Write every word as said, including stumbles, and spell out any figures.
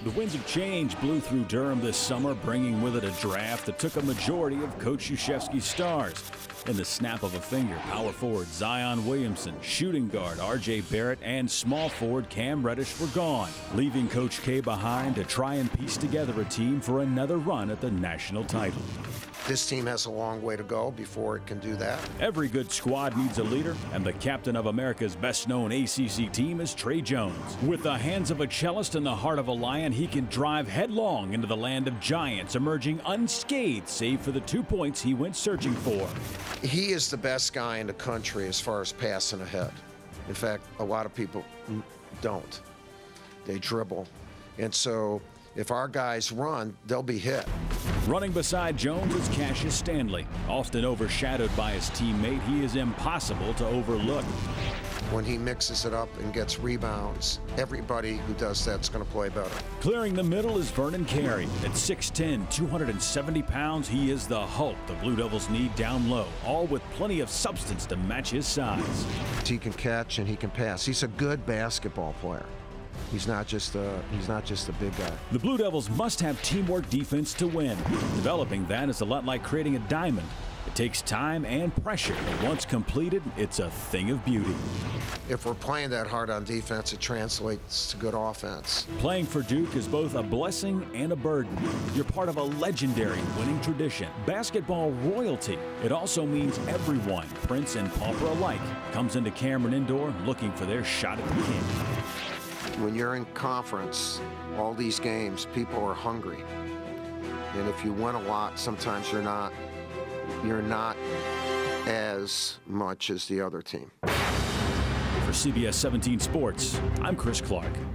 The winds of change blew through Durham this summer, bringing with it a draft that took a majority of Coach Krzyzewski's stars. In the snap of a finger, power forward Zion Williamson, shooting guard R J Barrett, and small forward Cam Reddish were gone, leaving Coach K behind to try and piece together a team for another run at the national title. This team has a long way to go before it can do that. Every good squad needs a leader, and the captain of America's best-known A C C team is Tre Jones. With the hands of a cellist and the heart of a lion, he can drive headlong into the land of giants, emerging unscathed save for the two points he went searching for. He is the best guy in the country as far as passing ahead. In fact, a lot of people don't. They dribble. And so if our guys run, they'll be hit. Running beside Jones is Cassius Stanley. Often overshadowed by his teammate, he is impossible to overlook. When he mixes it up and gets rebounds, everybody who does that's going to play better. Clearing the middle is Vernon Carey. At six ten, two hundred seventy pounds, he is the Hulk the Blue Devils need down low, all with plenty of substance to match his size. He can catch and he can pass. He's a good basketball player. He's not just a he's not just a big guy. The Blue Devils must have teamwork defense to win. Developing that is a lot like creating a diamond. It takes time and pressure, but once completed, it's a thing of beauty. If we're playing that hard on defense, it translates to good offense. Playing for Duke is both a blessing and a burden. You're part of a legendary winning tradition, basketball royalty. It also means everyone, Prince and Pauper alike, comes into Cameron Indoor looking for their shot at the king. When you're in conference, all these games, people are hungry. And if you win a lot, sometimes you're not, you're not as much as the other team. For C B S seventeen Sports, I'm Chris Clark.